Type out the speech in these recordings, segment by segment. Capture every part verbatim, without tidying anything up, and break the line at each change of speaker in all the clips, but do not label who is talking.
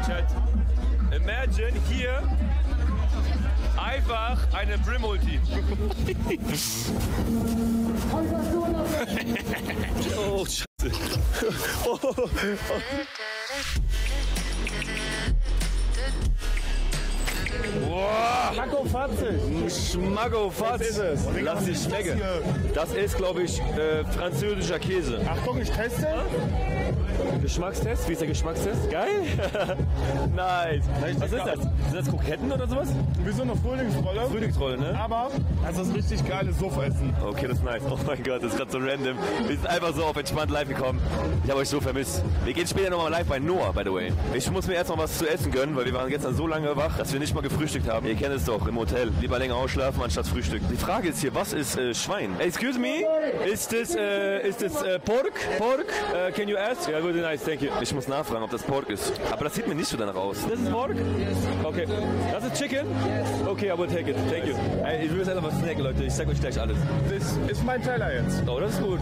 Chat. Imagine hier einfach eine Brim-Ulti. Oh, Scheiße. Oh, oh, oh. Wow.
Schmackofatzig.
Schmackofatz. Lass dich schmecken. Das ist, glaube ich, äh, französischer Käse.
Achtung, ich teste.
Geschmackstest? Wie ist der Geschmackstest? Geil? Nice. Was ist das? Sind das Kroketten oder sowas?
Wie so eine Frühlingsrolle.
Frühlingsrolle, ne?
Aber das ist richtig geiles Suffessen.
Okay, das ist nice. Oh mein Gott, das ist gerade so random. Wir sind einfach so auf entspannt live gekommen. Ich habe euch so vermisst. Wir gehen später nochmal live bei Noah, by the way. Ich muss mir erst mal was zu essen gönnen, weil wir waren gestern so lange wach, dass wir nicht mal gefrühstückt haben. Ihr kennt es doch, im Hotel. Lieber länger ausschlafen, anstatt Frühstück. Die Frage ist hier, was ist äh, Schwein? Excuse me? Ist das, äh, ist das äh, Pork? Pork? Uh, can you ask? Ja, gut, nice, thank you. Ich muss nachfragen, ob das Pork ist. Aber das sieht mir nicht so danach aus. Das ist Pork? Okay. Das ist Chicken? Okay, I will take it. Thank you. Ey, ich will jetzt einfach was snacken, Leute. Ich zeig euch gleich alles.
Das ist mein Teller jetzt.
Oh, das ist gut.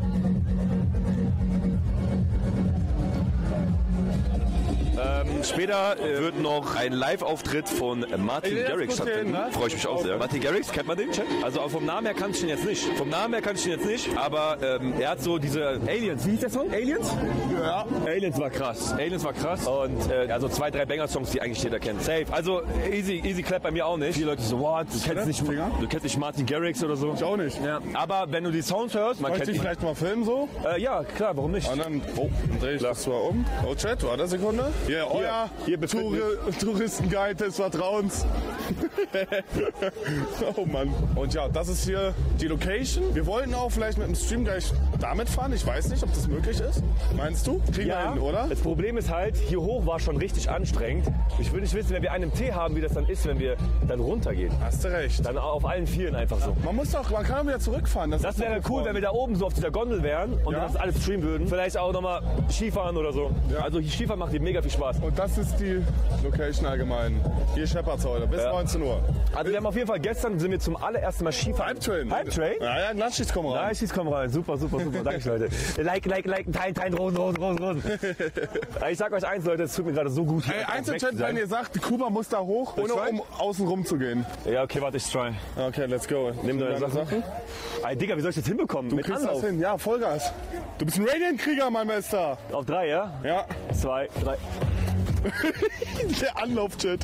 Ähm, später äh, wird noch ein Live-Auftritt von Martin
Ey,
Garrix stattfinden.
Ne?
Freue ich mich auch sehr. Martin Garrix, kennt man den? Check. Also vom Namen her kann ich den jetzt nicht. Vom Namen her kann ich den jetzt nicht. Aber ähm, er hat so diese Aliens. Wie hieß der Song? Aliens?
Ja.
Aliens war krass. Aliens war krass. Und äh, also zwei, drei Banger-Songs, die eigentlich jeder kennt. Safe. Also easy, easy clap bei mir auch nicht. Viele Leute so, what? Du kennst nicht, du kennst nicht Martin Garrix oder so?
Ich auch nicht.
Ja. Aber wenn du die Sounds hörst, man
Möchte
kennt
ich
ihn.
vielleicht mal filmen so?
Äh, ja, klar, warum nicht?
Und dann, oh, dann drehe ich das zwar um. Oh, Chat, warte eine Sekunde. Hier, euer
hier befindet
Touri Touristenguide des Vertrauens. Oh Mann. Und ja, das ist hier die Location. Wir wollten auch vielleicht mit dem Stream gleich damit fahren. Ich weiß nicht, ob das möglich ist. Meinst du? Kriegen wir hin, oder?
Das Problem ist halt, hier hoch war schon richtig anstrengend. Ich will nicht wissen, wenn wir einen Tee haben, wie das dann ist, wenn wir dann runtergehen.
Hast du recht.
Dann auf allen Vieren einfach so.
Man muss doch, man kann wieder zurückfahren. Das,
Das
ist
wäre
doch
cool,
gefroren.
wenn wir da oben so auf dieser Gondel wären und
Ja.
das alles streamen würden. Vielleicht auch nochmal Skifahren oder so.
Ja.
Also hier Skifahren macht dir mega viel Spaß.
Und das ist die Location allgemein. Hier Shepherds heute, bis
Ja.
neunzehn Uhr.
Also wir haben auf jeden Fall, gestern sind wir zum allerersten Mal Skifahren.
Hype-Train.
Hype-Train?
Ja, ja, Natschis kommen rein.
Nice, komm rein. Super, super, super. Danke, Leute. Like, like, like, teilen, teilen, Rosen, Rosen, Rosen, Rosen. Ich sag euch eins, Leute, es tut mir gerade so gut. hier
Ey,
einfach
eins im
weg zu
Chat,
sein.
wenn ihr sagt, Kuba muss da hoch, ohne
try?
um außen rum zu gehen.
Ja, okay, warte, ich try.
Okay, let's go.
Nimm deine
Deine
Sachen. Ey, Digga, wie soll ich das hinbekommen?
Du
Mit
kriegst
Anlauf.
das hin. Ja, Vollgas. Du bist ein Radiant-Krieger, mein Meister.
Auf drei, ja?
Ja.
Zwei, drei.
Der Anlauf-Chat.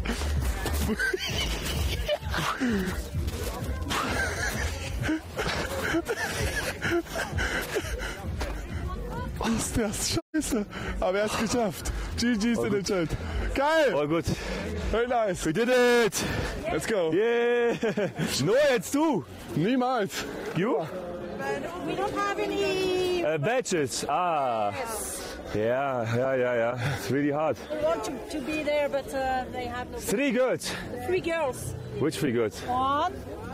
Ist das scheiße. Aber er hat's geschafft. G G's in den Chat. Geil.
Oh, gut.
Very nice.
We did it!
Let's go.
Yeah! No, jetzt du!
Niemals.
You?
But we don't have any.
Uh, badges. Ah. Yeah, yeah, yeah, yeah. It's really hard.
We want to, to be there, but uh, they have no.
Three girls.
Three girls.
Which three girls?
One,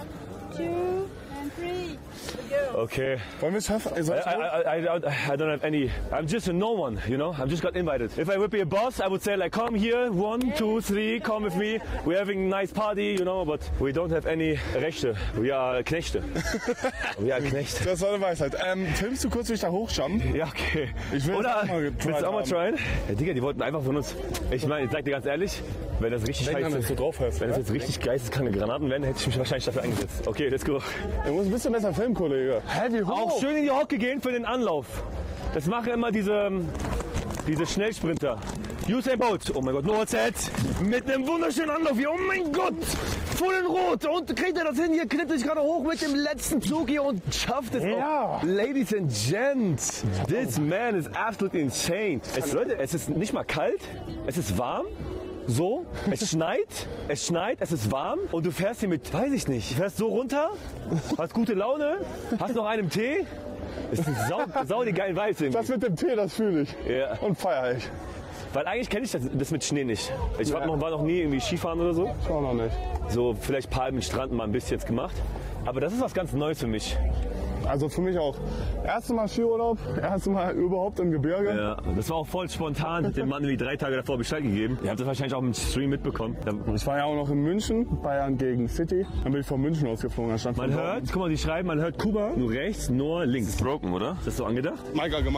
two, and three. Three girls.
Okay.
Wollen wir es schaffen? Ihr
I,
sollt-
I, I, I, don't, I don't have any. I'm just a no one, you know? I'm just got invited. If I would be a boss, I would say like, come here, one, two, three, come with me. We're having a nice party, you know, but we don't have any Rechte. We are Knechte. We are Knechte.
Das war eine Weisheit. Ähm, filmst du kurz, wie ich da hochjump?
Ja, okay.
Ich will
Oder
das auch mal getried
willst du auch mal
haben.
tryen? Ja, Digga, die wollten einfach von uns. Ich meine, ich sag dir ganz ehrlich, wenn das richtig
Denk dran,
scheiße
dass du drauf hörst,
wenn das
ja?
jetzt richtig geisteskranke Granaten wären, hätte ich mich wahrscheinlich dafür eingesetzt. Okay, let's go.
Du musst ein bisschen besser filmen, Kollege. Hä, wie hoch?
Auch schön in die Hocke gehen für den Anlauf. Das machen immer diese, diese Schnellsprinter. Usain Bolt, oh mein Gott, Noah Z mit einem wunderschönen Anlauf hier, oh mein Gott, voll in Rot. Und kriegt er das hin, hier knitt sich gerade hoch mit dem letzten Zug hier und schafft es
Ja.
noch. Ladies and Gents, this man is absolutely insane. Es, Leute, es ist nicht mal kalt, es ist warm. So, es schneit, es schneit, es ist warm und du fährst hier mit, weiß ich nicht, fährst so runter, hast gute Laune, hast noch einen Tee. Es ist sau, sau die geilen Vibes irgendwie.
Das mit dem Tee, das fühle ich.
Ja.
Und feier ich.
Weil eigentlich kenne ich das, das mit Schnee nicht. Ich war noch, war noch nie irgendwie Skifahren oder so.
Ich auch noch nicht.
So vielleicht Palmen mit Strand mal ein bisschen jetzt gemacht. Aber das ist was ganz Neues für mich.
Also für mich auch. Erstes Mal Skiurlaub, erstes Mal überhaupt im Gebirge.
Ja, das war auch voll spontan. Hat dem Mann wie drei Tage davor Bescheid gegeben. Ihr habt das wahrscheinlich auch im Stream mitbekommen. Da,
Ich war ja auch noch in München, Bayern gegen City. Dann bin ich von München ausgeflogen. Da stand
man
von
hört, guck mal, die schreiben, man hört Kuba nur rechts, nur links. Broken, oder? Ist das so angedacht?
Mike allgemeine Scheiße.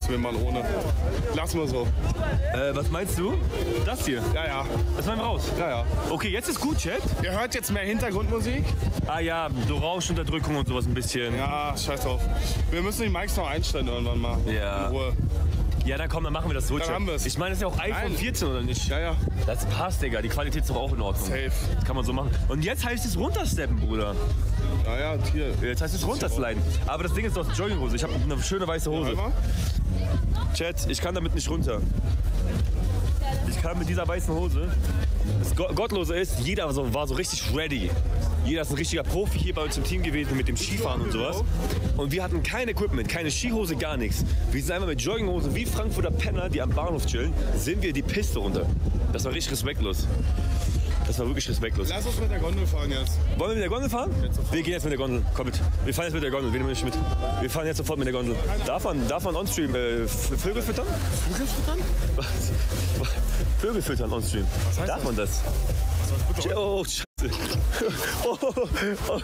wir mal ohne. Lass mal so.
Äh, was meinst du? Das hier?
Ja, ja.
Das machen wir raus.
Ja, ja.
Okay, jetzt ist gut, Chat.
Ihr hört jetzt mehr Hintergrundmusik?
Ah ja, so Rauschunterdrückung und sowas ein bisschen.
Ja, scheiß drauf. Wir müssen die Mics noch einstellen irgendwann mal.
Ja.
In Ruhe.
Ja, dann komm, dann machen wir das so,
Dann
Chat.
haben wir's.
Ich meine, das ist ja auch iPhone
Nein.
vierzehn, oder nicht?
Ja, ja.
Das passt, Digga. Die Qualität ist doch auch in Ordnung.
Safe.
Das kann man so machen. Und jetzt heißt es runtersteppen, Bruder.
Ja, ja, hier.
Jetzt heißt es runtersliden. Aber das Ding ist doch Jogginghose. Ich habe eine schöne weiße Hose.
Einmal.
Chat, ich kann damit nicht runter. Ich kann mit dieser weißen Hose. Das Go- Gottlose ist, jeder war so, war so richtig ready. Jeder ist ein richtiger Profi hier bei uns im Team gewesen mit dem Skifahren und sowas. Und wir hatten kein Equipment, keine Skihose, gar nichts. Wir sind einfach mit Jogginghose wie Frankfurter Penner, die am Bahnhof chillen, sind wir die Piste runter. Das war richtig respektlos. Das war wirklich respektlos.
Lass uns mit der Gondel fahren jetzt.
Wollen wir mit der Gondel fahren? Wir gehen jetzt mit der Gondel. Komm mit. Wir fahren jetzt mit der Gondel. Wir nehmen dich mit. Wir fahren jetzt sofort mit der Gondel. Darf man, darf man on-stream äh, Vögel füttern?
Vögel füttern?
Vögel füttern on-stream.
heißt
Darf
das?
man das?
Was heißt
Oh, Scheiße. Oh, oh.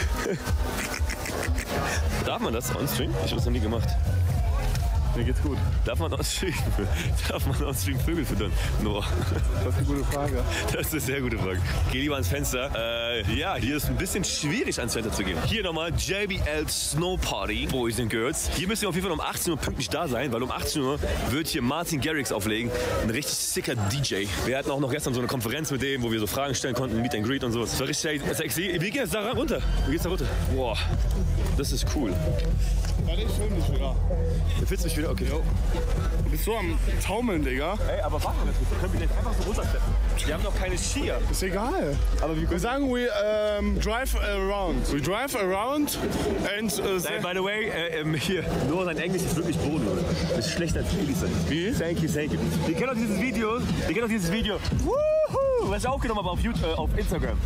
Darf man das on-stream? Ich habe das noch nie gemacht.
Mir geht's gut.
Darf man on-stream, darf man on-stream Vögel füttern? No.
Das ist eine gute Frage.
Das ist eine sehr gute Frage. Geh lieber ans Fenster. Äh, ja, hier ist ein bisschen schwierig ans Fenster zu gehen. Hier nochmal J B L Snow Party, Boys and Girls. Hier müssen wir auf jeden Fall um achtzehn Uhr pünktlich da sein, weil um achtzehn Uhr wird hier Martin Garrix auflegen. Ein richtig sicker D J. Wir hatten auch noch gestern so eine Konferenz mit dem, wo wir so Fragen stellen konnten, Meet and Greet und sowas. Das war richtig sexy. Wir gehen jetzt da runter. Wir gehen da runter. Boah, das ist cool.
Warte, ich film dich wieder.
Du filmst mich wieder? Okay.
Du bist so am Taumeln, Digga.
Ey, aber warte mal, wir können wir jetzt einfach so runtersteppen. Wir haben noch keine Skier.
Ist egal.
Aber wir
Wir sagen, we um, drive around. We drive around and... Uh,
Nein, by the way, äh, ähm, hier, nur sein Englisch ist wirklich Boden. Das ist schlechter als Elisa.
Wie?
Thank you, thank you. Wir kennen doch dieses Video, wir kennen doch dieses Video, Woohoo, was ich aufgenommen habe auf, YouTube, äh, auf Instagram.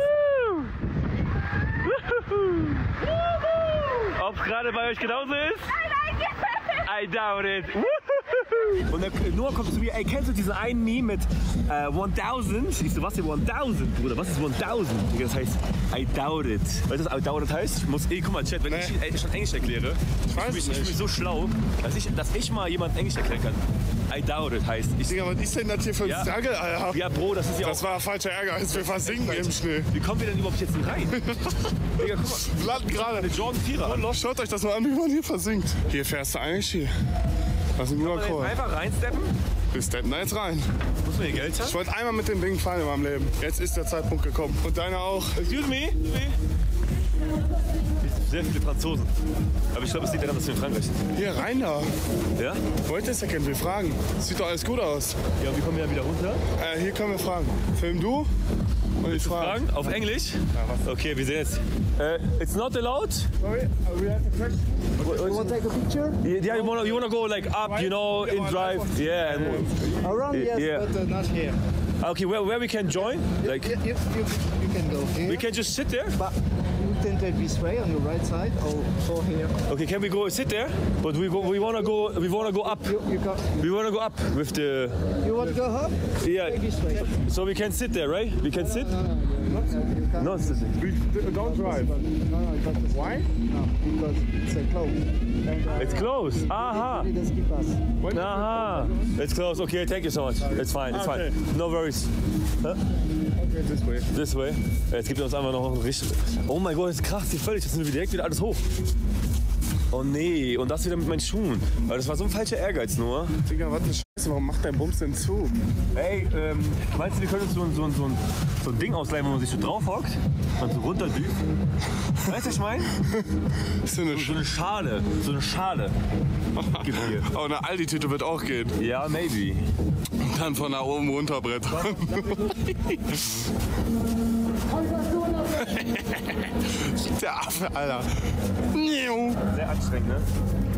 Ob es gerade bei euch genauso ist? I doubt it. Und der Noah kommt zu mir, ey, kennst du diesen einen Meme mit äh, tausend? Ich so, was ist tausend, Bruder? Was ist tausend? Das heißt, I doubt it. Weißt du, was I doubt it heißt? Ich muss, ey, guck mal, Chat, wenn
Nee.
ich ey, schon Englisch erkläre, ich,
weiß
bin,
es
ich bin
nicht.
so schlau, dass ich, dass ich mal jemand Englisch erklären kann. I doubt it heißt, ich,
Digga, was ist denn das hier für ein
Ja.
Struggle, Alter?
ja, Bro, das ist ja
Das
auch...
war falscher Ärger, als wir versinken im Schnee.
Wie kommen wir denn überhaupt jetzt rein? Digga, guck mal.
Wir landen gerade.
Eine Jordan Vierer an.
Schaut euch das mal an, wie man hier versinkt. Hier fährst du eigentlich hier. Das ist ein guter
Kann man
Call.
jetzt einfach reinsteppen?
Wir steppen da jetzt rein.
Muss man hier Geld
Ich
haben?
wollte einmal mit dem Ding fahren in meinem Leben. Jetzt ist der Zeitpunkt gekommen. Und deiner auch.
Excuse me? Sehr viele Franzosen. Aber ich glaube, es liegt daran, dass wir in Frankreich sind.
Hier, rein da.
Ja?
Wollt ihr es erkennen? Wir fragen. Sieht doch alles gut aus.
Ja, und wie kommen wir dann wieder runter?
Äh, hier können wir fragen. Film du und ich frage.
Fragen? Auf Englisch? Okay, wir sehen jetzt. Uh, it's not allowed?
Sorry, we have a question.
You want to take a picture?
Yeah, you wanna, you wanna go like up, you know, in drive. Yeah. and-
Around, yes,
Yeah.
but uh, not here.
Okay, where, where we can join? Like,
You, you, you, you can go here,
we can just sit there?
but you can take this way on your right side or, or here.
Okay, can we go sit there? But we go, we wanna go, we wanna go up.
You, you, can,
We wanna go up with the,
you want to go up?
yeah.
Take this way.
So we can sit there, right? We can sit?
No, no, you can't.
No, it's
We don't drive.
No, no, you can't.
Why?
No, because it's a close. And, uh,
It's closed. Aha.
It does keep us.
Aha. It's closed. Okay, thank you so much. It's fine. It's
Okay.
fine. No worries.
Okay, this way.
This way. Jetzt gibt es uns einfach noch ein richtig. Oh mein Gott, das ist krass, hier völlig. Das sind wir direkt wieder alles hoch. Oh nee, und das wieder mit meinen Schuhen. Weil das war so ein falscher Ehrgeiz nur.
Digga, was eine Scheiße. Warum macht der Bums denn zu?
Ey, ähm, meinst du, wir können uns so, ein- so, ein- so, ein, so ein Ding ausleihen, wo man sich so drauf hockt und so runterdüst? Weißt du, was ich meine?
Ist denn eine
So eine Schale. So eine Schale. Gibt hier.
Oh, eine Aldi-Tüte wird auch gehen.
Ja, maybe.
Und dann von da oben runterbrettern. Der Affe, Alter.
Sehr anstrengend, ne?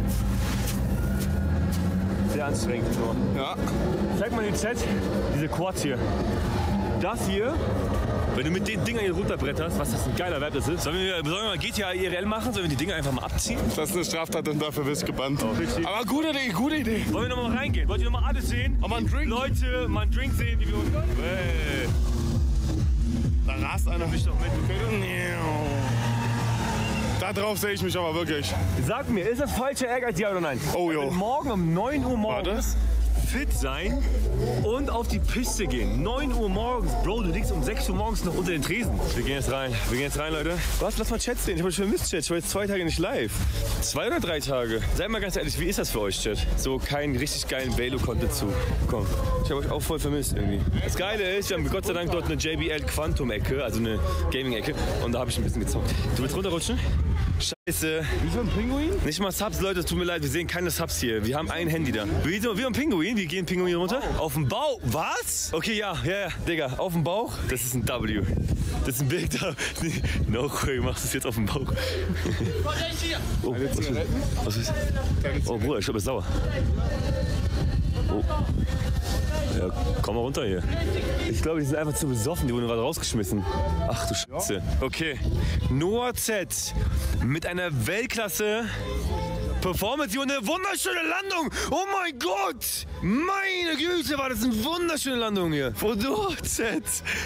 Sehr anstrengend. So.
Ja.
Zeig mal den Chat, diese Quads hier. Das hier, wenn du mit den Dingern hier runterbretterst, was das ein geiler Wert das ist. Sollen wir, sollen wir mal G T A I R L machen? Sollen wir die Dinger einfach mal abziehen?
Das ist eine Straftat und dafür wirst du gebannt.
richtig.
Aber gute Idee, gute Idee.
Wollen wir nochmal reingehen? Wollt ihr nochmal alles sehen?
Aber ein Drink.
Leute, mal einen Drink sehen, wie wir uns... Hey,
Da rast einer.
mich doch mit.
Da drauf sehe ich mich aber wirklich.
Sag mir, ist das falscher Ehrgeiz, ja oder nein?
Oh, jo.
Morgen um neun Uhr morgens fit sein und auf die Piste gehen. neun Uhr morgens. Bro, du liegst um sechs Uhr morgens noch unter den Tresen. Wir gehen jetzt rein. Wir gehen jetzt rein, Leute. Was? Lass mal Chat sehen. Ich habe euch vermisst, Chat. Ich war jetzt zwei Tage nicht live. Zwei oder drei Tage? Seid mal ganz ehrlich, wie ist das für euch, Chat? So keinen richtig geilen Velo-Content zu bekommen. Ich habe euch auch voll vermisst irgendwie. Das Geile ist, wir haben Gott sei Dank dort eine J B L Quantum-Ecke, also eine Gaming-Ecke. Und da habe ich ein bisschen gezockt. Du willst runterrutschen? Scheiße. Wie so ein Pinguin? Nicht mal Subs, Leute, tut mir leid, wir sehen keine Subs hier. Wir haben ein Handy da. Wie so wie ein Pinguin? Wie gehen Pinguine runter? Auf dem Bauch. Was? Okay, ja, ja, ja, Digga. Auf dem Bauch? Das ist ein W. Das ist ein Big W. No way, machst du es jetzt auf dem Bauch. Oh, was ist? Was ist? Oh, Bruder, ich glaube, er ist sauer. Oh. Ja, komm mal runter hier. Ich glaube, die sind einfach zu besoffen, die wurden gerade rausgeschmissen. Ach du Scheiße. Okay. Noah Z mit einer Weltklasse Performance und eine wunderschöne Landung. Oh mein Gott. Meine Güte, war das eine wunderschöne Landung hier. Von Noah Z.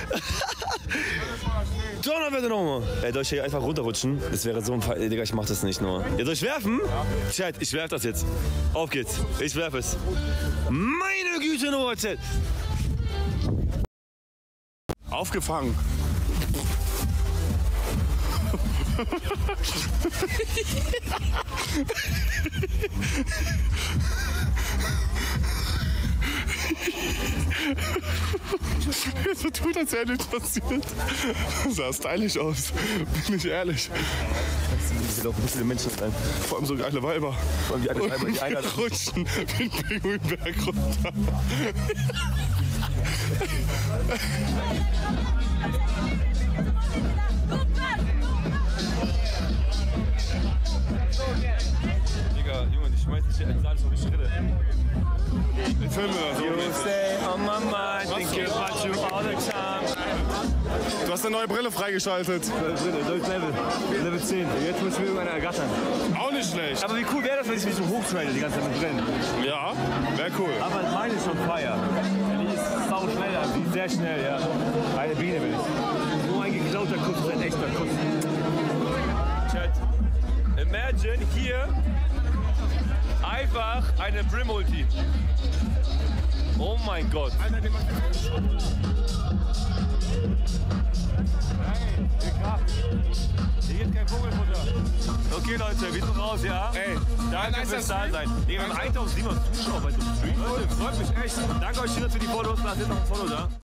Donnerwetter nochmal. Ey, soll ich hier einfach runterrutschen? Das wäre so ein Fall. Digga, ich mach das nicht nur. Ja, soll ich werfen? Chat, ich werf das jetzt. Auf geht's. Ich werf es. Meine Güte, Noah Z.
Aufgefangen. Jetzt so tut, als wäre nichts passiert. Sah stylisch aus, bin ich ehrlich.
Da laufen viele Menschen rein.
Vor allem so geile Weiber.
Und die eine
Und
Weiber, die eine
wir rutschen den Pinguinberg runter.
Digga, Junge, die schmeißt dich hier alles auf die Schritte.
Ich filme das so.
On my mind, think about you all the time.
Du hast eine neue Brille freigeschaltet.
Brille, Level. Level zehn. Jetzt muss ich mir irgendeiner ergattern.
Auch nicht schlecht.
Aber wie cool wäre das, wenn ich mich so hochtrade die ganze Zeit mit Brennen?
Ja, wäre cool.
Aber meine ist schon fire. Die ist sau schnell, also die ist sehr schnell, ja. Eine Biene will ich. Nur ein geklauter Kuss ist ein echter Kuss. Chat. Imagine hier einfach eine Brim-Ulti. Oh mein Gott. Hier gibt kein Vogelfutter. Okay, Leute, wir sind raus, ja? Ey, danke fürs Dasein. Wir haben eintausendsiebenhundert Zuschauer bei so einem Stream. Leute, freut mich echt. Danke euch für die Fotos. Lasst jetzt noch ein Follow da.